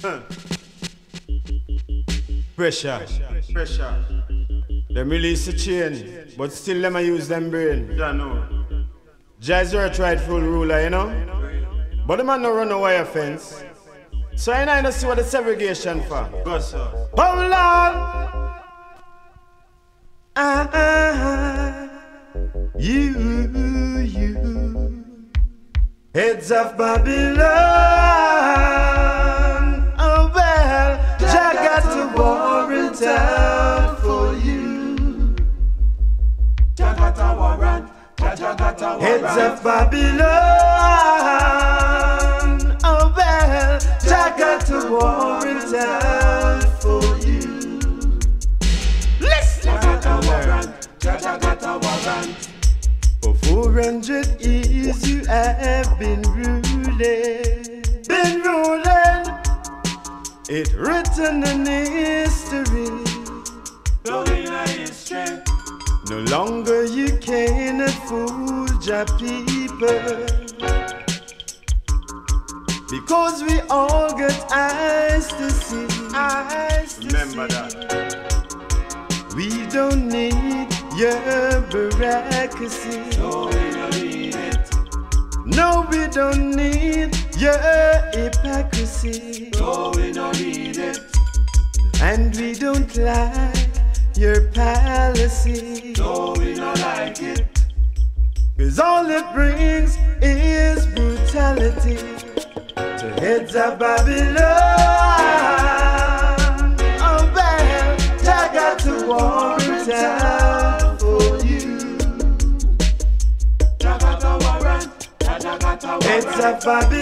Pressure. Them release the chain, but still them a use them brain. Yeah, no. Jazz are a rightful ruler, you know? But the man no run a wire fence. So I don't see what the segregation for. Go, sir. Hold on! You heads of Babylon. Oh well, Jah got a warrant out for you. Jah got a warrant. Jah got a warrant. Heads of Babylon. Oh well, Jah got a warrant out for you. Listen. Jah got a warrant. Jah got a warrant. For 400 years you have been ruling. It written in history. Rolling a history. No longer you cannot fool your people, because we all got eyes to see. Remember that. We don't need your bureaucracy. No, we don't need it. No, we don't need your hypocrisy. No, we don't need it. And we don't like your policy. No, we don't like it. 'Cause all it brings is brutality to heads of Babylon. Oh well, Jah got to warrant out for you. Jah got a warrant. Jah got a warrant. Heads of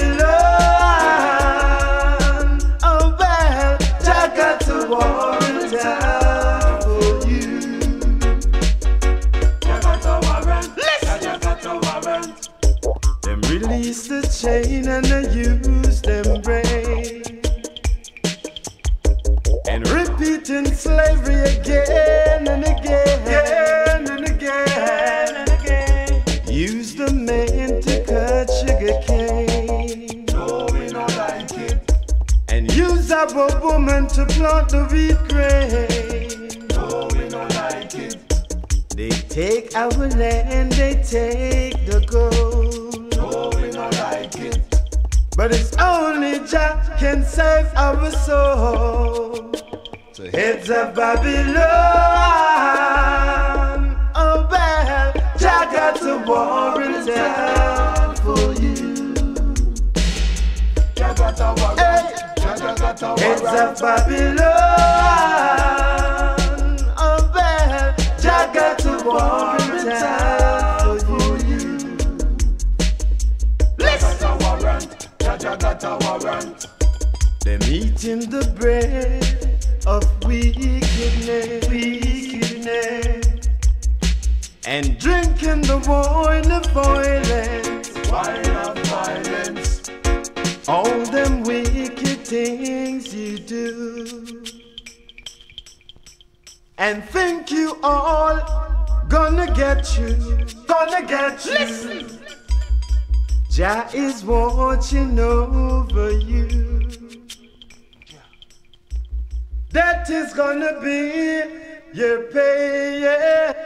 Babylon. Oh well, Jah got to warrant out for you. Jah got a warrant. Jah got a warrant. Them release the chain and they use them brain, and repeating slavery again and again and again and again. Use the man to cut sugar cane. No, we don't like it. And use our woman to plant the wheat grain. No, we don't like it. They take our land, they take the gold. No, we don't like it. But it's only Jah can save our soul. So heads of Babylon. Oh well, Jah got a warrant out for you. Jah got a warrant. Hey. Jah got a Heads warrant. of Babylon. Oh well, Jah got a warrant out for you. Jah got a warrant. Jah got a warrant. Them eating the bread of wickedness, and drinking the wine of violence. Wine of violence. All them wicked things you do, and think you all gonna get you. Listen. Jah is watching over you. That is gonna be your pay, yeah.